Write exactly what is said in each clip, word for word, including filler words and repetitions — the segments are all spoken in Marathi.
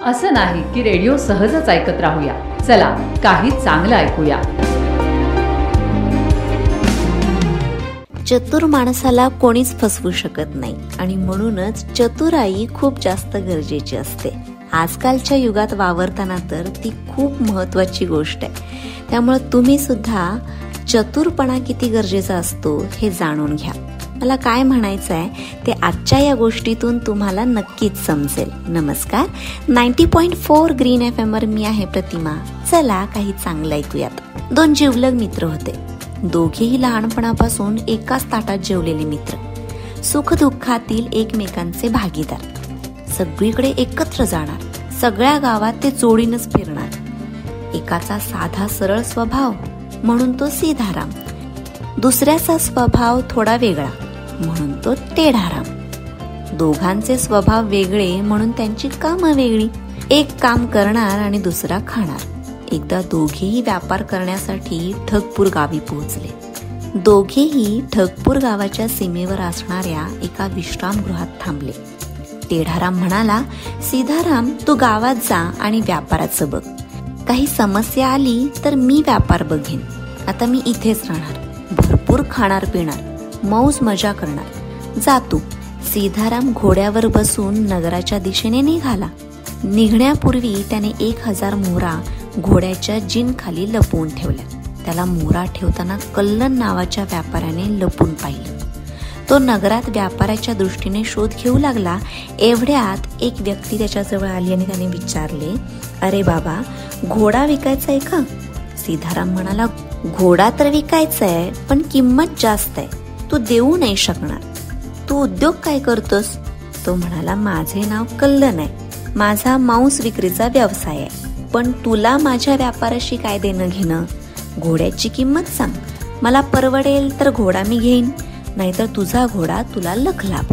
असं नाही की रेडिओ सहजच ऐकत राहूया. चला काही चांगलं ऐकूया. चतुर माणसाला कोणीच फसवू शकत नाही आणि म्हणूनच चतुराई खूप जास्त गरजेची असते. आजकालच्या युगात वावरताना तर ती खूप महत्वाची गोष्ट आहे. त्यामुळे तुम्ही सुद्धा चतुरपणा किती गरजेचा असतो हे जाणून घ्या. मला काय म्हणायचं आहे ते आजच्या या गोष्टीतून तुम्हाला नक्कीच समजेल. नमस्कार, ninety point four green F M वर मी आहे प्रतिमा. चला काही चांगलं ऐकूयात. दोन जिवलग मित्र होते. दोघेही लहानपणापासून एकाच ताटात जेवलेले मित्र, सुखदुःखातील एकमेकांचे भागीदार, सगळीकडे एकत्र जाणार, सगळ्या गावात ते जोडीनच फिरणार. एकाचा साधा सरळ स्वभाव म्हणून तो सीधाराम, दुसऱ्याचा स्वभाव थोडा वेगळा म्हणून तो टेढाराम. दोघांचे स्वभाव वेगळे म्हणून त्यांची कामं वेगळी. एक काम करणार आणि दुसरा खाणार. एकदा दोघेही व्यापार करण्यासाठी ठगपूर गावी पोहोचले. दोघेही ठगपूर गावाच्या सीमेवर असणाऱ्या एका विश्रामगृहात थांबले. टेढाराम म्हणाला, सीधाराम तू गावात जा आणि व्यापाराचं बघ. काही समस्या आली तर मी व्यापार बघेन. आता मी इथेच राहणार, भरपूर खाणार पिणार, मौज मजा करणार. जा तू. सीधाराम घोड्यावर बसून नगराच्या दिशेने निघाला. निघण्यापूर्वी त्याने एक हजार मोहरा घोड्याच्या जिनखाली लपवून ठेवल्या. त्याला मोहरा ठेवताना कल्लन नावाच्या व्यापाऱ्याने लपून पाहिलं. तो नगरात व्यापाराच्या दृष्टीने शोध घेऊ लागला. एवढ्यात एक व्यक्ती त्याच्याजवळ आली आणि त्याने विचारले, अरे बाबा, घोडा विकायचा आहे का? सीधाराम म्हणाला, घोडा तर विकायचा आहे पण किंमत जास्त आहे, तू देऊ नाही शकणार. तू उद्योग काय करतोस? तो म्हणाला, माझे नाव कल्लन आहे, माझा मांस विक्रीचा व्यवसाय आहे. पण तुला माझ्या व्यापाराशी काय देणं घेणं? घोड्याची किंमत सांग, मला परवडेल तर घोडा मी घेईन, नाहीतर तुझा घोडा तुला लख लाभ.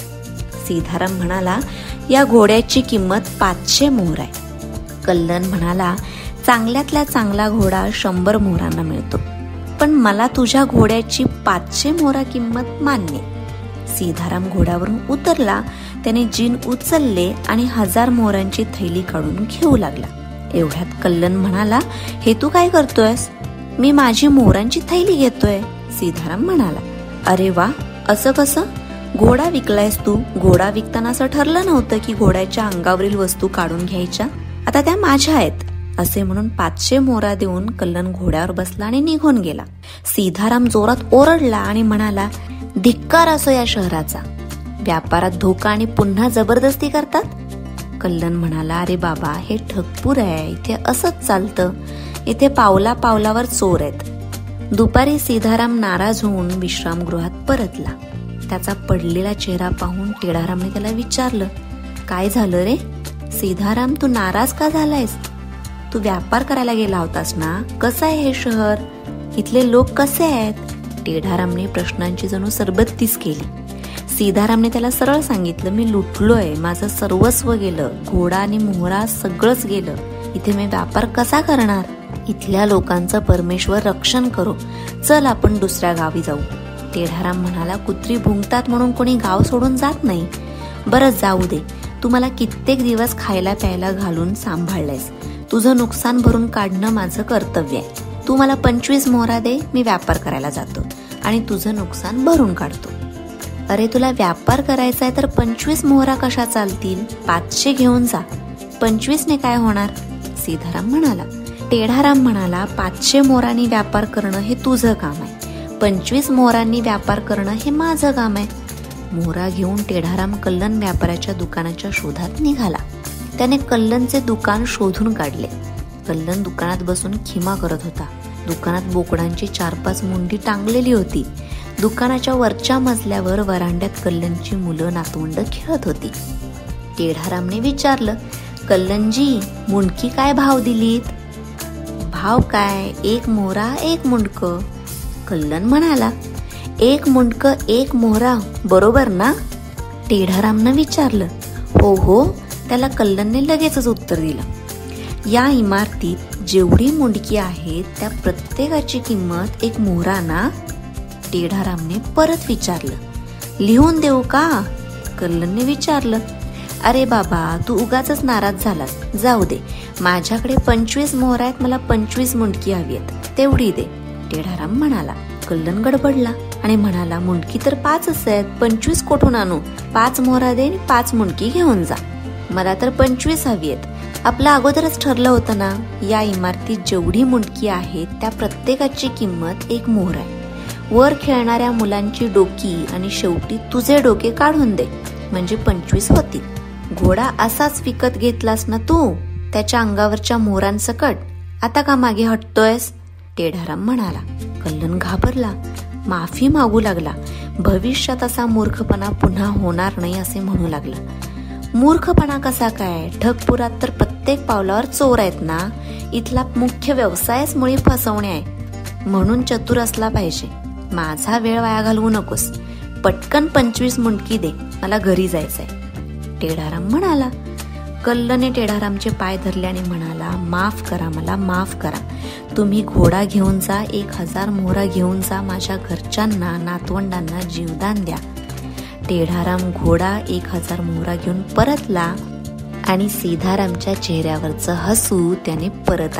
सीधाराम म्हणाला, या घोड्याची किंमत पाचशे मोहर आहे. कल्लन म्हणाला, चांगल्यातला चांगला घोडा शंभर मोहरांना मिळतो, पण मला तुझ्या घोड्याची पाचशे मोहरा किंमत मान्य. सीधाराम घोड्यावरून उतरला. त्याने जिन उचलले आणि हजार मोहरांची थैली काढून घेऊ लागला. एवढ्यात कल्लन म्हणाला, हे तू काय करतोयस? मी माझी मोहरांची थैली घेतोय. सीधाराम म्हणाला, अरे वा, असं कसं? घोडा विकलायस तू? घोडा विकताना असं ठरलं नव्हतं की घोड्याच्या अंगावरील वस्तू काढून घ्यायच्या? आता त्या माझ्या आहेत. असे म्हणून पाचशे मोहरा देऊन कल्लन घोड्यावर बसला आणि निघून गेला. सीधाराम जोरात ओरडला आणि म्हणाला, धिक्कार असो या शहराचा. व्यापारात धोका आणि पुन्हा जबरदस्ती करतात. कल्लन म्हणाला, अरे बाबा, हे ठगपूर आहे, इथे असंच चालतं. इथे पावला पावलावर चोर आहेत. दुपारी सीधाराम नाराज होऊन विश्रामगृहात परतला. त्याचा पडलेला चेहरा पाहून टेढारामने त्याला विचारलं, काय झालं रे? सीधाराम, तू नाराज का झालायस? तू व्यापार करायला गेला होतास ना? कसं आहे हे शहर? इथले लोक कसे आहेत? टेढारामने प्रश्नांची जणू सरबत्तीस केली. सीधारामने त्याला सरळ सांगितलं, मी लुटलोय, माझं सर्वस्व गेलं, घोडा आणि मोहरा सगळंच गेलं. इथे मी व्यापार कसा करणार? इथल्या लोकांचं परमेश्वर रक्षण करो. चल आपण दुसऱ्या गावी जाऊ. टेढाराम म्हणाला, कुत्री भुंकतात म्हणून कोणी गाव सोडून जात नाही. बरं, जाऊ दे. तू मला कित्येक दिवस खायला प्यायला घालून सांभाळलंयस. तुझं नुकसान भरून काढणं माझं कर्तव्य आहे. तू मला पंचवीस मोहरा दे, मी व्यापार करायला जातो आणि तुझं नुकसान भरून काढतो. अरे, तुला व्यापार करायचा आहे तर पंचवीस मोहरा कशा चालतील? पाचशे घेऊन जा. पंचवीसने काय होणार? सीधाराम म्हणाला. टेढाराम म्हणाला, पाचशे मोहरांनी व्यापार करणं हे तुझं काम आहे, पंचवीस मोहरांनी व्यापार करणं हे माझं काम आहे. मोहरा घेऊन टेढाराम कल्लन व्यापाऱ्याच्या दुकानाच्या शोधात निघाला. त्याने कल्लनचे दुकान शोधून काढले. कल्लन दुकानात बसून खिमा करत होता. दुकानात बोकडांची चार पाच मुंडी टांगलेली होती. दुकानाच्या वरच्या मजल्यावर वरांड्यात कल्लनची मुलं नातवंड खेळत होती. टेढारामने विचारलं, कल्लनजी, मुंडकी काय भाव दिलीत? भाव काय? एक मोहरा एक मुंडकं. कल्लन म्हणाला, एक मुंडकं एक मोहरा, बरोबर ना? टेढारामनं विचारलं. हो हो, त्याला कल्लनने लगेचच उत्तर दिलं. या इमारतीत जेवढी मुंडकी आहेत त्या प्रत्येकाची किंमत एक मोहरा ना? टेढारामने परत विचारलं. लिहून देऊ का? कल्लनने विचारलं. अरे बाबा, तू उगाचच नाराज झालास, जाऊ दे. माझ्याकडे पंचवीस मोहर आहेत, मला पंचवीस मुंडकी हवी आहेत, तेवढी दे. टेढाराम म्हणाला. कल्लन गडबडला आणि म्हणाला, मुंडकी तर पाचच आहेत, पंचवीस कोठून आणू? पाच मोहरा दे आणि पाच मुंडकी घेऊन जा. मला तर पंचवीस हवी आहेत. आपलं अगोदरच ठरलं होतं ना, या इमारतीत जेवढी मुंडकी आहेत त्या प्रत्येकाची किंमत एक मोहर आहे. वर खेळणाऱ्या मुलांची डोकी आणि शेवटी तुझे डोके काढून दे, म्हणजे पंचवीस होतील. घोडा असाच विकत घेतलास ना तू, त्याच्या अंगावरच्या मोहरांसकट. आता का मागे हटतोयस? टेढाराम म्हणाला. कल्लन घाबरला, माफी मागू लागला. भविष्यात असा मूर्खपणा पुन्हा होणार नाही असे म्हणू लागला. मूर्खपणा कसा काय? ढगपुरात तर प्रत्येक पावलावर चोर आहेत ना. इथला मुख्य व्यवसायच मुळी फसवणे आहे, म्हणून चतुर असला पाहिजे. माझा वेळ वाया घालवू नकोस. पटकन पंचवीस मुंडकी दे, मला घरी जायचंय. टेढाराम म्हणाला. कल्लने टेढारामचे पाय धरले आणि म्हणाला, माफ करा, मला माफ करा. तुम्ही घोडा घेऊन जा, एक हजार मोहरा घेऊन जा. माझ्या घरच्यांना, नातवंडांना जीवदान द्या. टेढाराम घोडा, एक हजार मोहरा घेऊन परतला आणि सीधारामच्या चेहऱ्यावरचं हसू त्याने परत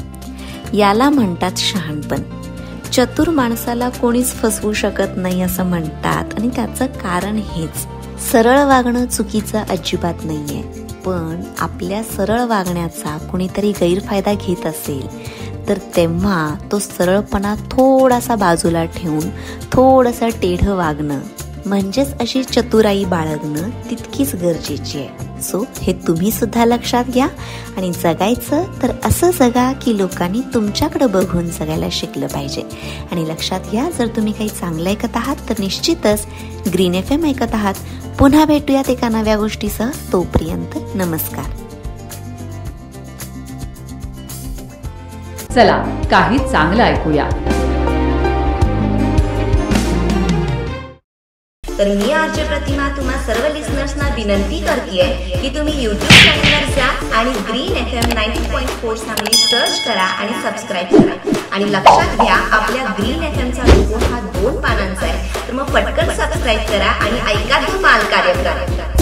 आणलं. याला म्हणतात शहाणपण. चतुर माणसाला कोणीच फसवू शकत नाही असं म्हणतात, आणि त्याचं कारण हेच. सरळ वागणं चुकीचं अजिबात नाहीये, पण आपल्या सरळ वागण्याचा कोणीतरी गैरफायदा घेत असेल तर तेव्हा तो सरळपणा थोडासा बाजूला ठेवून थोडंसं टेढं वागणं, म्हणजेच अशी चतुराई बाळगणं तितकीच गरजेची आहे. सो हे तुम्ही सुद्धा लक्षात घ्या आणि जगायचं तर असं जगा की लोकांनी तुमच्याकडे बघून जगायला शिकलं पाहिजे. आणि लक्षात घ्या, जर तुम्ही काही चांगलं ऐकत आहात तर निश्चितच ग्रीन एफ एम ऐकत आहात. पुन्हा भेटूयात एका नव्या गोष्टीसह. तोपर्यंत नमस्कार. चला काही चांगलं ऐकूया. तर मी आरजे प्रतिमा तुम्हा सर्व लिसनर्सना विनंती करतेय की तुम्ही यूट्यूब चॅनलवर जा आणि green F M ninety point four Sangli search करा आणि सबस्क्राईब करा. आणि लक्षात घ्या, आपल्या ग्रीन एफ एमचा लोगो हा दोन पानांचा आहे, तर मग पटकन सबस्क्राईब करा आणि ऐका तो माल कार्यक्रम.